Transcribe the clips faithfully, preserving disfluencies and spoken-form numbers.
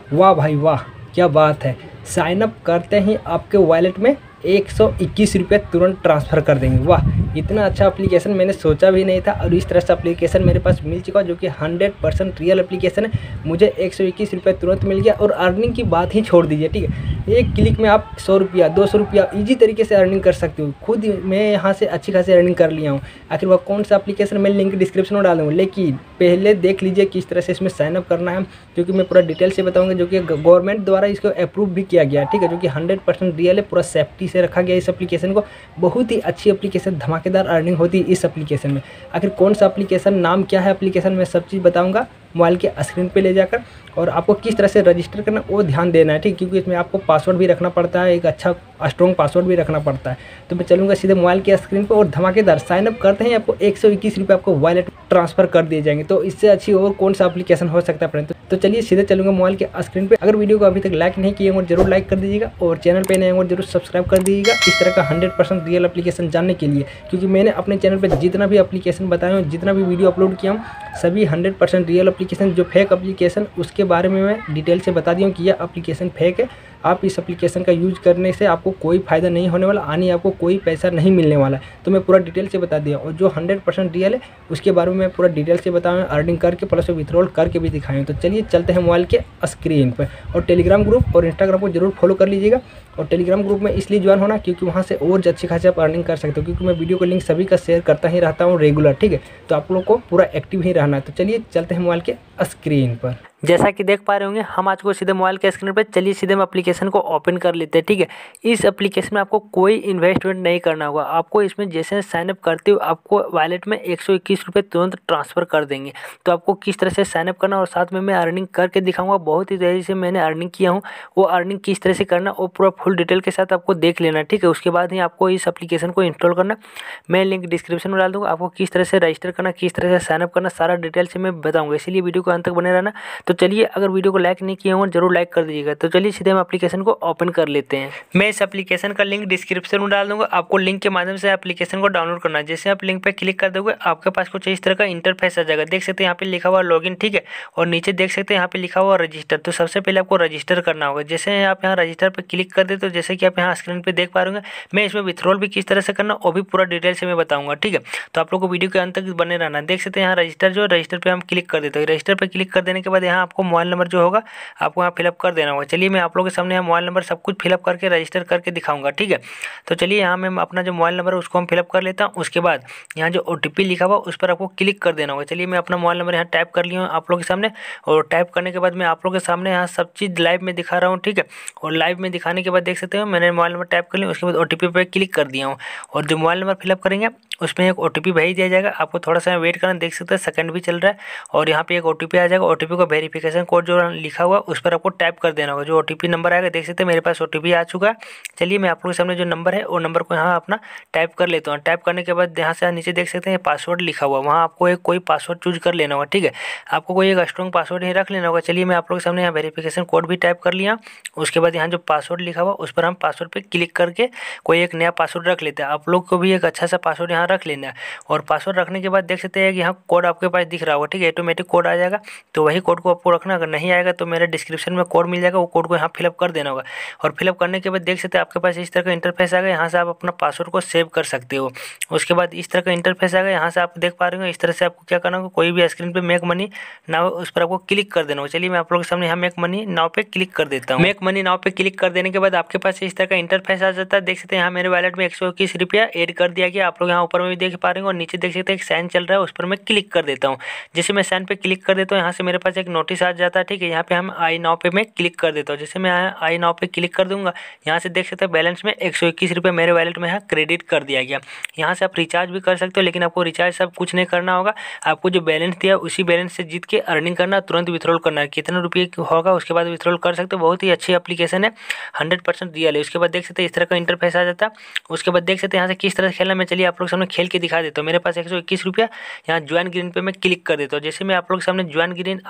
वाह भाई वाह, क्या बात है। साइन अप करते ही आपके वॉलेट में एक सौ इक्कीस रुपये तुरंत ट्रांसफ़र कर देंगे। वाह, इतना अच्छा एप्लीकेशन मैंने सोचा भी नहीं था और इस तरह से एप्लीकेशन मेरे पास मिल चुका जो कि हंड्रेड परसेंट रियल एप्लीकेशन है। मुझे एक सौ इक्कीस रुपये तुरंत मिल गया और अर्निंग की बात ही छोड़ दीजिए, ठीक है। एक क्लिक में आप सौ रुपया दो सौ रुपया ईजी तरीके से अर्निंग कर सकते हो। खुद मैं यहाँ से अच्छी खासी अर्निंग कर लिया हूँ। आखिर वह कौन सा एप्लीकेशन मैं लिंक डिस्क्रिप्शन में डाल दूँगा, लेकिन पहले देख लीजिए किस तरह से इसमें साइनअप करना है, क्योंकि मैं पूरा डिटेल से बताऊँगा जो कि गवर्नमेंट द्वारा इसको अप्रूव भी किया गया है, ठीक है, जो कि हंड्रेड परसेंट रियल है। पूरा सेफ्टी से रखा गया इस एप्लीकेशन को। बहुत ही अच्छी एप्लीकेशन, धमाकेदार अर्निंग होती है इस एप्लीकेशन में। आखिर कौन सा एप्लीकेशन, नाम क्या है एप्लीकेशन में, सब चीज़ बताऊंगा मोबाइल के स्क्रीन पे ले जाकर। और आपको किस तरह से रजिस्टर करना वो ध्यान देना है, ठीक, क्योंकि इसमें आपको पासवर्ड भी रखना पड़ता है, एक अच्छा स्ट्रॉन्ग पासवर्ड भी रखना पड़ता है। तो मैं चलूँगा सीधे मोबाइल के स्क्रीन पर और धमाकेदार साइनअप करते हैं आपको एक सौ इक्कीस रुपये आपको वॉलेट ट्रांसफ़र कर दिए जाएंगे। तो इससे अच्छी और कौन सा एप्लीकेशन हो सकता है फ्रेंड। तो चलिए सीधे चलूँगा मोबाइल के स्क्रीन पे। अगर वीडियो को अभी तक लाइक नहीं किए होंगे जरूर लाइक कर दीजिएगा और चैनल पे नए होंगे जरूर सब्सक्राइब कर दीजिएगा इस तरह का हंड्रेड परसेंट रियल एप्लीकेशन जानने के लिए। क्योंकि मैंने अपने चैनल पे जितना भी एप्लीकेशन बताया हूँ, जितना भी वीडियो अपलोड किया हूँ, सभी हंड्रेड परसेंट रियल एप्लीकेशन। जो फेक एप्लीकेशन उसके बारे में मैं डिटेल से बता दिया हूँ कि यह एप्लीकेशन फेक है। आप इस एप्लीकेशन का यूज करने से आपको कोई फ़ायदा नहीं होने वाला, यानी आपको कोई पैसा नहीं मिलने वाला है। तो मैं पूरा डिटेल से बता दिया। और जो हंड्रेड परसेंट रियल है उसके बारे में मैं पूरा डिटेल से बताऊँ, अर्निंग करके प्लस विथड्रॉल करके भी दिखाएँ। तो चलिए चलते हैं मोबाइल के स्क्रीन पर। और टेलीग्राम ग्रुप और इंस्टाग्राम को जरूर फॉलो कर लीजिएगा। और टेलीग्राम ग्रुप में इसलिए ज्वाइन होना क्योंकि वहाँ से और अच्छी खासी आप अर्निंग कर सकते हो, क्योंकि मैं वीडियो को लिंक सभी का शेयर करता ही रहता हूँ रेगुलर, ठीक है। तो आप लोग को पूरा एक्टिव ही रहना है। तो चलिए चलते हैं मोबाइल के स्क्रीन पर। जैसा कि देख पा रहे होंगे हम आज को सीधे मोबाइल के स्क्रीन पर, चलिए सीधे हम एप्लीकेशन को ओपन कर लेते हैं, ठीक है। इस एप्लीकेशन में आपको कोई इन्वेस्टमेंट नहीं करना होगा। आपको इसमें जैसे साइनअप करते हो आपको वॉलेट में एक सौ इक्कीस रुपये तुरंत ट्रांसफ़र कर देंगे। तो आपको किस तरह से साइनअप करना और साथ में मैं अर्निंग करके दिखाऊंगा। बहुत ही तेज़ी से मैंने अर्निंग किया हूँ, वो अर्निंग किस तरह से करना वो पूरा फुल डिटेल के साथ आपको देख लेना, ठीक है। उसके बाद ही आपको इस एप्लीकेशन को इंस्टॉल करना। मैं लिंक डिस्क्रिप्शन में डाल दूँगा। आपको किस तरह से रजिस्टर करना, किस तरह से साइनअप करना, सारा डिटेल से मैं बताऊँगा, इसीलिए वीडियो को अंत तक बने रहना। तो चलिए, अगर वीडियो को लाइक नहीं किए हों जरूर लाइक कर दीजिएगा। तो चलिए सीधे हम एप्लीकेशन को ओपन कर लेते हैं। मैं इस एप्लीकेशन का लिंक डिस्क्रिप्शन में डाल दूंगा। आपको लिंक के माध्यम से एप्लीकेशन को डाउनलोड करना है। जैसे आप लिंक पे क्लिक कर दोगे आपके पास कुछ इस तरह का इंटरफेस आ जाएगा। देख सकते हैं यहाँ पे लिखा हुआ लॉगिन, ठीक है, और नीचे देख सकते हैं यहाँ पे लिखा हुआ रजिस्टर। तो सबसे पहले आपको रजिस्टर करना होगा। जैसे आप यहाँ रजिस्टर पर क्लिक कर दे तो जैसे कि आप यहाँ स्क्रीन पर देख पा रहे होंगे, मैं इसमें विथड्रॉल भी किस तरह से करना वो भी पूरा डिटेल से मैं बताऊंगा, ठीक है। तो आप लोग को वीडियो के अंत तक बने रहना। देख सकते हैं यहाँ रजिस्टर, जो रजिस्टर पर हम क्लिक कर देते हैं। रजिस्टर पर क्लिक कर देने के बाद यहाँ आपको मोबाइल नंबर जो होगा आपको यहाँ फिलअप कर देना होगा। चलिए मैं आप लोगों के सामने यहाँ मोबाइल नंबर सब कुछ फिलअप करके रजिस्टर करके दिखाऊंगा, ठीक है। तो चलिए यहाँ मैं अपना जो मोबाइल नंबर है उसको हम फिलअप कर लेता हूँ। उसके बाद यहाँ जो ओ टी पी लिखा हुआ उस पर आपको क्लिक कर देना होगा। चलिए मैं अपना मोबाइल नंबर यहाँ टाइप कर लिया हूँ आप लोगों के सामने। और टाइप करने के बाद मैं आप लोगों के सामने यहाँ सब चीज़ लाइव में दिखा रहा हूँ, ठीक है। और लाइव में दिखाने के बाद देख सकते हो मैंने मोबाइल नंबर टाइप कर लिया। उसके बाद ओ टी पी पर क्लिक कर दिया हूँ और जो मोबाइल नंबर फिलअप करेंगे उसमें एक ओ टी पी भेज दिया जाएगा। आपको थोड़ा सा वेट करना, देख सकते हैं सेकंड भी चल रहा है। और यहाँ पे एक ओ टी पी आ जाएगा। ओ टी पी को वेरिफिकेशन कोड जो लिखा हुआ उस पर आपको टाइप कर देना होगा। जो ओ टी पी नंबर आएगा, देख सकते हैं मेरे पास ओ टी पी आ चुका है। चलिए मैं आप लोगों के सामने जो नंबर है वो नंबर को यहाँ अपना टाइप कर लेता हूँ। टाइप करने के बाद यहाँ से नीचे देख सकते हैं पासवर्ड लिखा हुआ, वहाँ आपको एक कोई पासवर्ड चूज कर लेना होगा, ठीक है। आपको कोई एक स्ट्रॉन्ग पासवर्ड ही रख लेना होगा। चलिए मैं आप लोगों के सामने यहाँ वेरिफिकेशन कोड भी टाइप कर लिया। उसके बाद यहाँ जो पासवर्ड लिखा हुआ उस पर हम पासवर्ड पर क्लिक करके कोई एक नया पासवर्ड रख लेते हैं। आप लोग को भी एक अच्छा सा पासवर्ड यहाँ रख लेना है। और पासवर्ड रखने के बाद देख सकते हैं कि यहाँ कोड आपके पास दिख रहा होगा, ठीक है, ऑटोमेटिक कोड आ जाएगा। तो वही कोड को आपको रखना। अगर नहीं आएगा तो मेरे डिस्क्रिप्शन में कोड मिल जाएगा, वो कोड को यहाँ फिलअप कर देना होगा। और फिलअप करने के बाद देख सकते हैं आपके पास इस तरह का इंटरफेस आ गया। यहाँ से आप अपना पासवर्ड को सेव कर सकते हो। उसके बाद इस तरह का इंटरफेस आ गया। यहाँ से आप देख पा रहे हो इस तरह से आपको क्या करना होगा, कोई भी स्क्रीन पे मेक मनी नाउ उस पर आपको क्लिक कर देना होगा। चलिए मैं आप लोगों के सामने यहाँ मेक मनी नाउ पे क्लिक कर देता हूँ। मेक मनी नाउ पे क्लिक कर देने के बाद आपके पास इस तरह का इंटरफेस आ जाता है। देख सकते हैं यहाँ मेरे वॉलेट में एक सौ इक्कीस रुपया एड कर दिया गया। आप लोग यहाँ ऊपर में भी देख पा रहे हैं और नीचे देख सकते हैं एक साइन चल रहा है, उस पर मैं क्लिक कर देता हूँ। जैसे मैं साइन पे क्लिक कर देता हूँ यहाँ से मेरे पास एक नोटिस आ जाता है, ठीक है। यहाँ पे हम आई नाउ पे मैं क्लिक कर देता हूँ। जैसे मैं आई नाउ पे क्लिक कर दूंगा यहाँ से देख सकते हैं बैलेंस में एक सौ इक्कीस रुपये मेरे वॉलेट में यहाँ क्रेडिट कर दिया गया। यहाँ से आप रिचार्ज भी कर सकते हो, लेकिन आपको रिचार्ज सब कुछ नहीं करना होगा। आपको जो बैलेंस दिया उसी बैलेंस से जीत के अर्निंग करना, तुरंत विथड्रॉल करना है। कितने रुपये होगा उसके बाद विथड्रॉल कर सकते हो। बहुत ही अच्छी एप्लीकेशन है, हंड्रेड परसेंट रियल है। उसके बाद देख सकते हैं इस तरह का इंटरफेस आ जाता है। उसके बाद देख सकते हैं यहाँ से किस तरह से खेलना। मैं चलिए आप लोग सामने खेल के दिखा देता हूँ। मेरे पास एक सौ इक्कीस रुपया यहाँ ज्वाइन ग्रीन पे मैं क्लिक कर देता हूँ। जैसे मैं आप लोग सामने ज्वाइन ग्रीन आज ज्वाइन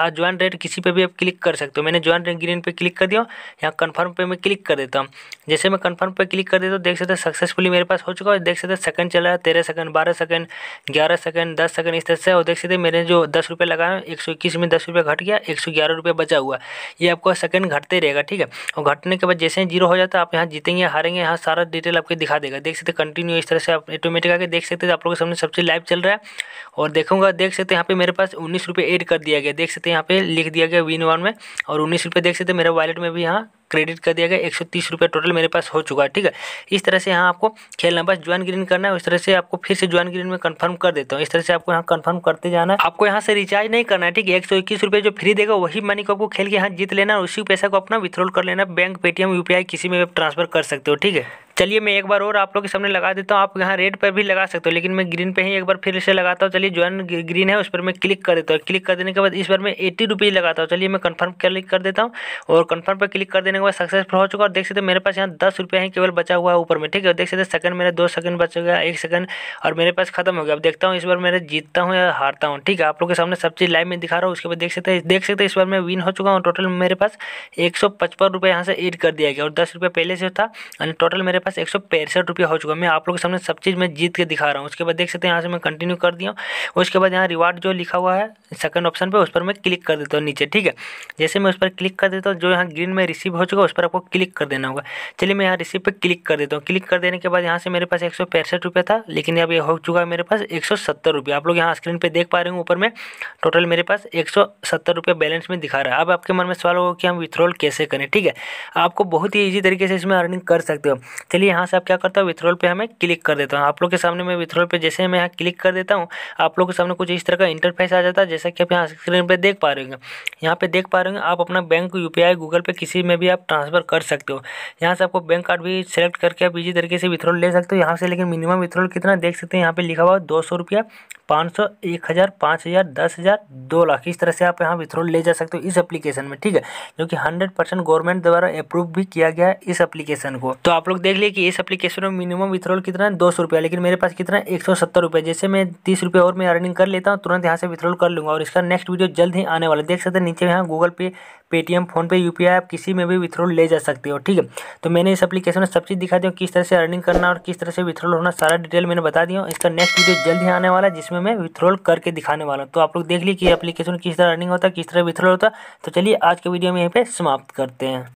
रेट किसी पे भी आप क्लिक कर सकते हो। मैंने ज्वाइन ग्रीन पे क्लिक कर दिया, यहाँ कन्फर्म पे मैं क्लिक कर देता हूँ। जैसे मैं कन्फर्म पे क्लिक कर देता हूँ, देख सकते हैं सक्सेसफुली मेरे पास हो चुका है। देख सकते हैं सेकंड चला है, तेरह सेकंड, बारह सेकंड, ग्यारह सेकंड, दस सेकंड, इस तरह से। और देख सकते हैं मेरे जो दस रुपये लगाए एक सौ इक्कीस में दस रुपये घट गया, एक सौ ग्यारह रुपये बचा हुआ। ये आपको सेकंड घटते रहेगा, ठीक है। और घटने के बाद जैसे ही जीरो हो जाता है, आप यहाँ जीतेंगे हारेंगे, यहाँ सारा डिटेल आपको दिखा देगा। देख सकते कंटिन्यू, इस तरह से आप ऑटोमेटिक आके देख सकते हैं आप लोगों के सामने सब चीज लाइव चल रहा है। और देखूंगा, देख सकते हैं यहाँ पे मेरे पास उन्नीस रुपये ऐड कर दिया गया। देख सकते हैं यहाँ पे लिख दिया गया विन वन में, और उन्नीस रुपये देख सकते हैं मेरे वॉलेट में भी यहाँ क्रेडिट कर दिया गया। एक सौ तीस रुपये टोटल मेरे पास हो चुका है, ठीक है। इस तरह से यहाँ आपको खेलना, बस ज्वाइन ग्रीन करना है। उस तरह से आपको फिर से ज्वाइन ग्रीन में कंफर्म कर देता हूँ। इस तरह से आपको यहाँ कंफर्म करते जाना है। आपको यहाँ से रिचार्ज नहीं करना है, ठीक है। एक सौ इक्कीस रुपये जो फ्री देगा वही मनी को आपको खेल के यहाँ जीत लेना है, उसी पैसा को अपना विथड्रॉल कर लेना। बैंक, पेटीएम, यूपीआई किसी में भी ट्रांसफर कर सकते हो, ठीक है। चलिए मैं एक बार और आप लोग के सामने लगा देता हूँ। आप यहाँ रेड पर भी लगा सकते हो, लेकिन मैं ग्रीन पे ही एक बार फिर से लगाता हूँ। चलिए ज्वाइन ग्रीन है, उस पर मैं क्लिक कर देता हूँ। क्लिक कर देने के बाद इस बार मैं एट्टी रुपीज़ लगाता हूँ। चलिए मैं कंफर्म क्लिक कर देता हूँ, और कंफर्म पर क्लिक कर देने के बाद सक्सेसफुल हो चुका। और देख सकते हैं मेरे पास यहाँ दस रुपये ही केवल बचा हुआ है ऊपर में, ठीक है। देख सकते हैं सेकंड मेरे दो सेकंड बच गया, एक सेकंड, और मेरे पास खत्म हो गया। अब देखता हूँ इस बार मेरे जीतता हूँ या हारता हूँ, ठीक है। आप लोग के सामने सब चीज़ लाइव में दिखा रहा हूँ। उसके बाद देख सकते हैं देख सकते हैं इस बार मैं विन हो चुका हूँ। टोटल मेरे पास एक सौ पचपन रुपये यहाँ से ऐड कर दिया गया, और दस रुपये पहले से था, और टोटल मेरे पास एक सौ पैंसठ रुपये हो चुका। मैं आप लोगों के सामने सब चीज़ मैं जीत के दिखा रहा हूँ। उसके बाद देख सकते हैं यहाँ से मैं कंटिन्यू कर दिया। उसके बाद यहाँ रिवार्ड जो लिखा हुआ है सेकंड ऑप्शन पे, उस पर मैं क्लिक कर देता हूँ नीचे, ठीक है। जैसे मैं उस पर क्लिक कर देता हूँ, जो यहाँ ग्रीन में रिसीव हो चुका है उस पर आपको क्लिक कर देना होगा। चलिए मैं यहाँ रिसीव पे क्लिक कर देता हूँ। क्लिक कर देने के बाद यहाँ से मेरे पास एक सौ पैंसठ रुपये था, लेकिन अब ये हो चुका है मेरे पास एक सौ सत्तर रुपये। आप लोग यहाँ स्क्रीन पे देख पा रहे हो ऊपर में टोटल मेरे पास एक सौ सत्तर रुपये बैलेंस में दिखा रहा है। अब आपके मन में सवाल होगा कि हम विथड्रॉल कैसे करें, ठीक है। आपको बहुत ही ईजी तरीके से इसमें अर्निंग कर सकते हो। चलिए यहाँ से आप क्या करते हो, विथड्रॉल पे हमें क्लिक कर देता हूँ। आप लोग के सामने मैं विथड्रॉल पे जैसे मैं यहाँ क्लिक कर देता हूँ, आप लोग के सामने कुछ इस तरह का इंटरफेस आ जाता है, जैसा कि आप यहाँ स्क्रीन पे देख पा रहे होंगे। यहाँ पे देख पा रहे होंगे आप अपना बैंक, यूपीआई, गूगल पे किसी में भी आप ट्रांसफर कर सकते हो। यहाँ से आपको बैंक कार्ड भी सेलेक्ट करके आप इजी तरीके से विथड्रॉल ले सकते हो यहाँ से। लेकिन मिनिमम विथड्रॉल कितना देख सकते हैं, यहाँ पे लिखा हुआ दो सौ रुपया, पाँच सौ, एक हज़ार, पाँच हज़ार, दस हज़ार, दो लाख, इस तरह से आप यहाँ विथड्रॉल ले जा सकते हो इस एप्लीकेशन में, ठीक है। जो कि हंड्रेड परसेंट गवर्नमेंट द्वारा अप्रूव भी किया गया है इस एप्लीकेशन को। तो आप लोग देख लिए कि इस एप्लीकेशन में मिनिमम विथड्रॉल कितना है, दो सौ रुपया, लेकिन मेरे पास कितना है, एक सौ सत्तर रुपये। जैसे मैं तीस रुपये और मैं अर्निंग कर लेता हूँ, तुरंत यहाँ से विथड्रॉल कर लूँगा। और इसका नेक्स्ट वीडियो जल्द ही आने वाला, देख सकते हैं नीचे यहाँ गूगल पे, पेटीएम, फोन पे, यूपीआई आप किसी में भी विथड्रॉल ले जा सकते हो, ठीक है। तो मैंने इस एप्लीकेशन में सब चीज़ दिखा दी, किस तरह से अर्निंग करना और किस तरह से विथड्रॉल होना, सारा डिटेल मैंने बता दिया। इसका नेक्स्ट वीडियो जल्द ही आने वाला है, जिसमें मैं विथड्रॉल करके दिखाने वाला हूँ। तो आप लोग देख लीजिए कि एप्लीकेशन किस तरह अर्निंग होता है, किस तरह विथड्रॉल होता है। तो चलिए आज के वीडियो में यहीं पे समाप्त करते हैं।